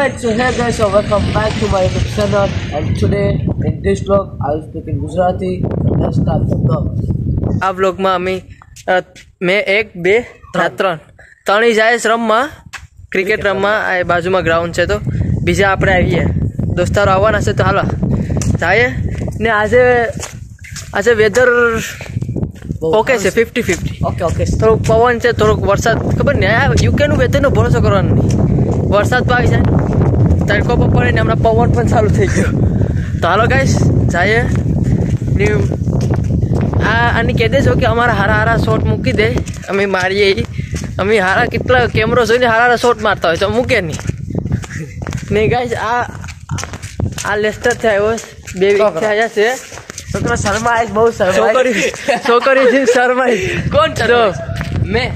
Alright, so hey guys, so welcome back to my YouTube channel, and today in this vlog I will speak in Gujarati. So let's start the vlog. આ વ્લોગમાં અમે મેં 1 2 3 જાય રમવા cricket રમવા આ બાજુમાં ગ્રાઉન્ડ છે તો બીજા આપણે આવીએ દોસ્તારો આવવાના છે તો હાલો જાય ને આજે વેધર ઓકે છે 50-50 ઓકે થોડુંક પવન છે થોડુંક વરસાદ ખબર નહીં આ યુકેનું વેધરનો ભરોસો કરવાનો નહીં વરસાદ તો આવી જાય તડકો પણ પડે ને હમણાં પવન પણ ચાલુ થઈ ગયો તો હાલો ગાઈસ જાય ને આની કહી દેજો કે અમારા હારા શોટ મૂકી દે અમે મારીએ અમે હારા કેટલા કેમેરો જોઈને હારા શોટ મારતા હોય તો મૂકે નહીં ગાઈસ આ લેસ્ટર થયા બે વીક થયા છે છોકરો શર્માય બહુ છોકરી શર્માય કોણ તો મેં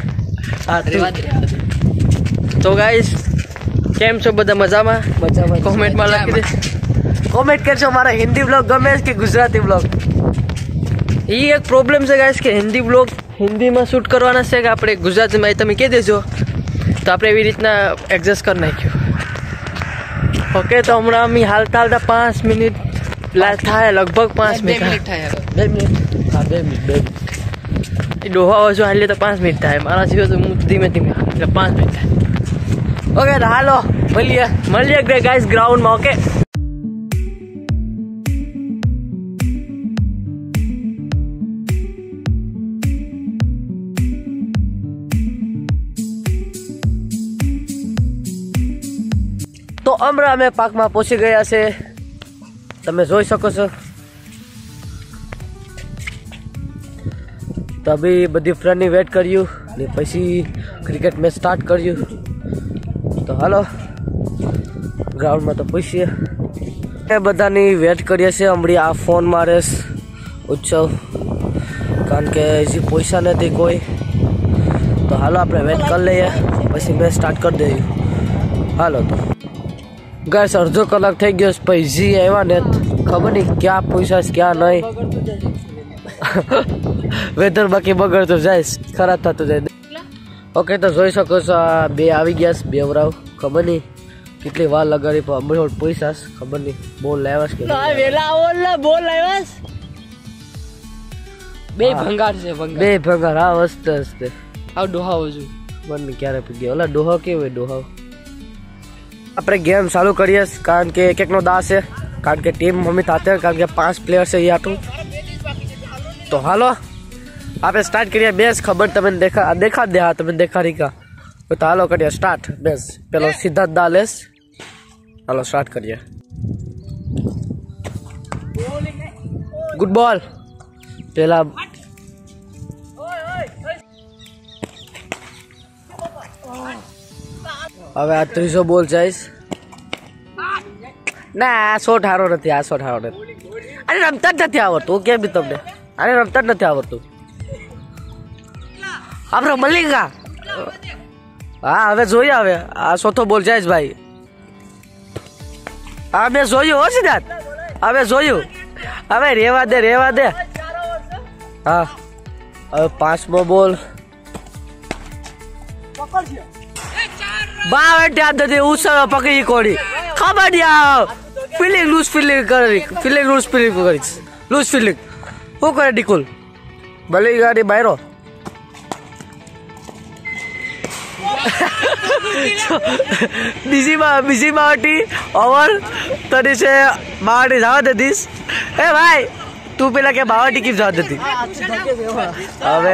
તો ગાઈસ કેમ છો બધા મજામાં કોમેન્ટમાં લખી દે કોમેન્ટ કરજો મારા હિન્દી બ્લોગ ગમે કે ગુજરાતી બ્લોગ ये एक प्रॉब्लम है गाइस કે હિન્દી બ્લોગ હિન્દીમાં શૂટ કરવાના છે કે આપણે ગુજરાતીમાં તમે કહી દેજો તો આપણે એવી રીતના એડજસ્ટ કરી નાખ્યું ઓકે તો હમણાં અમે હાલતા 5 મિનિટ થાય લગભગ 5 મિનિટ થાય 2 મિનિટ ડોહા વાજો હાલે તો 5 મિનિટ થાય મારા જીવો તો હું ધીમે એટલે 5 મિનિટ થાય ઓકે તો હાલો મળીએ ગાઈસ ગ્રાઉન્ડમાં ઓકે તો હમણાં અમે પાકમાં પહોંચી ગયા છે તમે જોઈ શકો છો તો અભી બધી ફ્રેન્ડની વેટ કર્યું ને પછી ક્રિકેટ મેચ સ્ટાર્ટ કર્યું તો હાલો ગ્રાઉન્ડમાં તો પહોંચીએ એ બધાની વેટ કરીએ છીએ હમણાં આ ફોન મારે ઉત્સવ કારણ કે હજી પૈસા નથી કોઈ તો હાલો આપણે વેટ કરી લઈએ પછી મેચ સ્ટાર્ટ કરી દઈએ હાલો તો गाइस अर्धो कलाक થઈ ગયો પૈસી આવ્યા ને ખબર નહીં ક્યાં પૈસા ક્યાં નહીં વેધર બાકી બગડતો જાય ખરાબ થતો જાય ઓકે તો જોઈ શકો છો આ બે આવી ગયા છે બે વરાવ ખબર નહીં કેટલી વાર લગાડી પણ અમરોડ પૈસા ખબર નહીં બોલ લાવ્યા કે વેલા ઓલા બોલ લાવ્યા બે ભંગાર છે બે ભંગાર હા હસ્તે આ ડોહા વજુ મને ક્યારે પી ગયો ઓલા ડોહા કેવો ડોહા આપણે गेम चालू करिए कारण के एक एक नो दास है कारण के टीम मम्मी थाते कारण के 5 प्लेयर से या तो हालो आप स्टार्ट करिए बेस खबर तमने देखा दे हां तमने देखा रही का तो हालो करिए स्टार्ट बेस पहले सीधा दालेस हालो स्टार्ट करिए गुड बॉल पहला હવે આ ત્રીજો બોલ જઈશ ના આ શોટ હારો નથી અરે રમતા જ નથી આવડતું કેમ બી તમને અરે રમતા જ નથી આવડતું આપણે મલિંગા હા હવે જોઈએ હવે આ ચોથો બોલ જઈશ ભાઈ હા મેં જોયું હો સિદ્ધાર્થ હવે જોયું હવે રેવા દે હા હવે 5મો બોલ बावट याद दे उस पकड़ी कोड़ी खबर दिया फीलिंग लूज फीलिंग वो करे डिकुल भले गाड़ी बाहरो बिजी मावटी ओवर तरी से मावटी जावा देतीस ए भाई तू पेला के मावटी की जावा देती अबे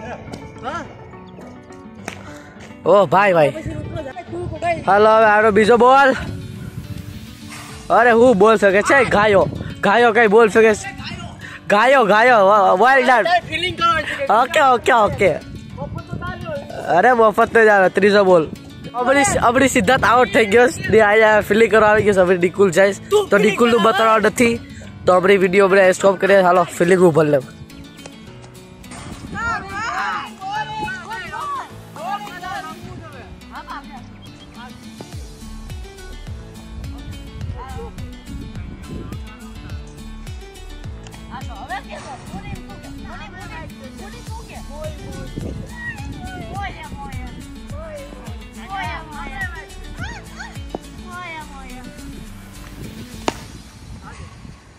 ओ भाई हेलो आरो बीजो बॉल अरे हूँ बोल सके छे गायो कई बोल सके गायो वाइल्ड आउट ओके अरे मफत नहीं जा रहा त्रीजो बोल अबड़ी सिद्धार्थ आउट થઈ ગયો દે આયા ફિલિંગ કરવા આવી ગયો હવે ડિકુલ જાય તો ડિકુલ નું બતાવવા નથી તો આપણી વિડિયો આપણે સ્ટોપ કરીએ હાલો ફિલિંગ ઉપર લે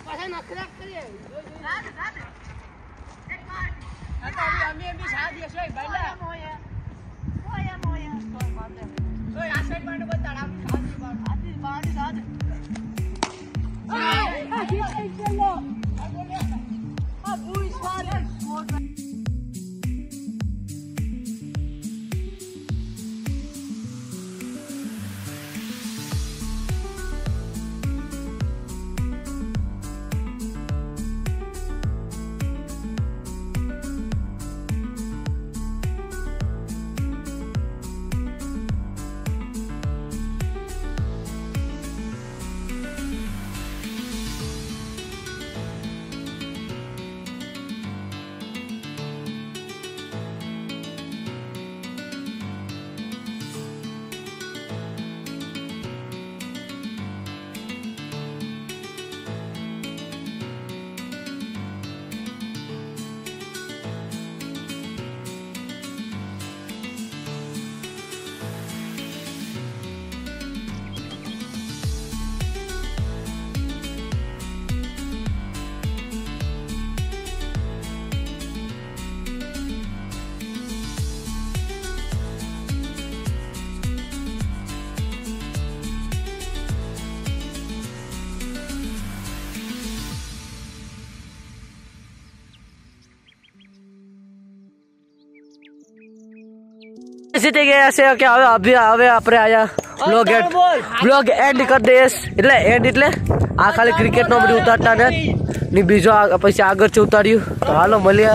જીતી ગયા છે કે હવે આપણે આયા બ્લોગ એન્ડ કરી દઈશ એટલે આ ખાલી ક્રિકેટ નો બધું ઉતારતા ને બીજો પછી આગળથી ઉતાર્યું તો હાલો મળીએ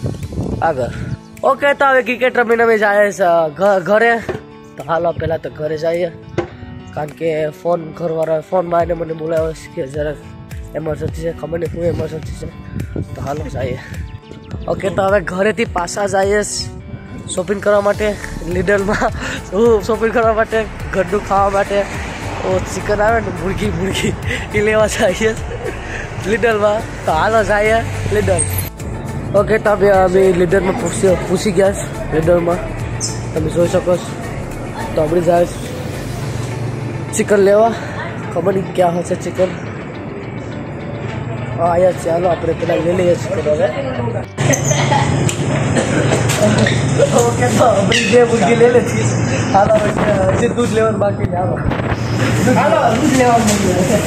આગળ. ઓકે તો હવે ક્રિકેટ રમીને અમે જાય ઘરે. તો હાલો પેલા તો ઘરે જઈએ કારણ કે ઘરવાળા ફોનમાં એને મને બોલાવ્યો છે કે જરાક એમરજન્સી છે. ખબર નહીં શું એમરજન્સી છે. તો હાલો જઈએ. ઓકે તો હવે ઘરેથી પાછા જઈએ શોપિંગ કરવા માટે લીડરમાં. શોપિંગ કરવા માટે ઘરનું ખાવા માટે ચિકન આવે ને મુરગી એ લેવા જઈએ લીડરમાં. તો હાલો જઈએ લીડર. ઓકે તો અમે લીડરમાં પૂછી ગયા લીડરમાં તમે જોઈ શકો છો. તો આપણે જાય ચિકન લેવા. ખબર નહીં ક્યાં હશે ચિકન. આયા ચાલો આપણે પેલા લઈ લઈએ ચિકન હવે. ઓકે તો આપણે જે મુરગી લઈ લેતી. હાલો હજી દૂધ લેવાનું બાકી ને. હાલો દૂધ લેવાનું.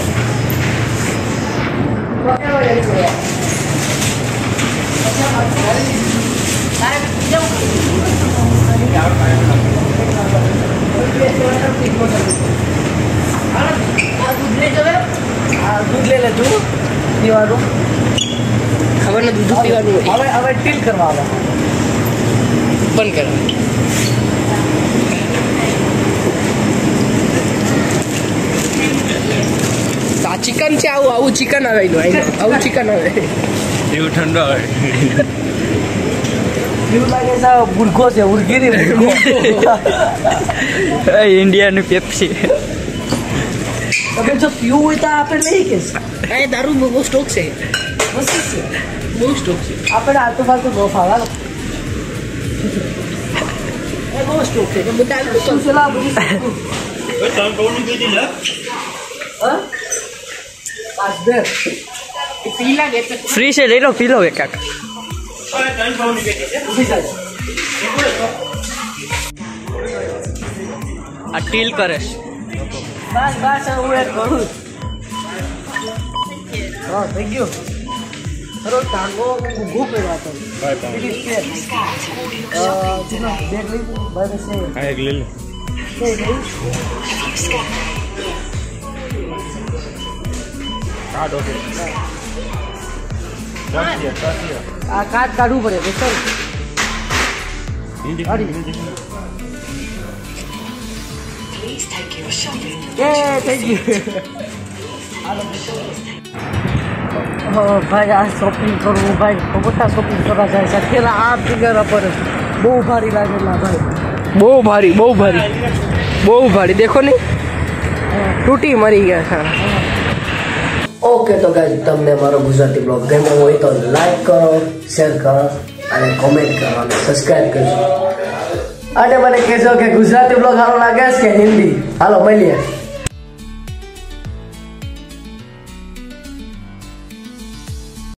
દૂધ લઈ લે તું પીવાનું. ખબર ને દૂધ પીવાનું હવે ટીલ કરવા આવે બંધ કર. આ ચિકન છે. આવું ચિકન આવે આવું ચિકન આવે એવું ઠંડો આવે એવું લાગે છે બુરખો છે ઉરગીરી ઇન્ડિયાનું પેપ્સી. તમે જો પીવું હોય તો આપણે લઈ કે એ દારૂ બહુ સ્ટોક છે. બહુ સ્ટોક છે. આપણે આલતો ફાલતો બહુ ફાવા બહુ સ્ટોક છે. ફ્રી છે લઈ લો પી લો એક આ ટીલ કરે બસ હું એક કરું. હા થઈ ગયું. ખરો ટાંગો ઊભું કર્યો હતો. બેગ લઈ બરાબર છે. હા એક લઈ લે. આ કાર્ડ કાઢવું પડે તો સર. થઈ ગયું. ભાઈ આ શોપિંગ કરવું ભાઈ બધા શોપિંગ કરવા જાય છે. પેલા આ ફિગર પર બહુ ભારી લાગેલા ભાઈ. બહુ ભારી દેખો ને તૂટી મરી ગયા. ઓકે તો ગાઈઝ તમને મારો ગુજરાતી બ્લોગ ગમ્યો હોય તો લાઈક કરો, શેર કરો અને કોમેન્ટ કરો અને સબસ્ક્રાઈબ કરજો. અને મને કહેજો કે ગુજરાતી બ્લોગ સારો લાગે છે કે હિન્દી. હાલો મળીએ.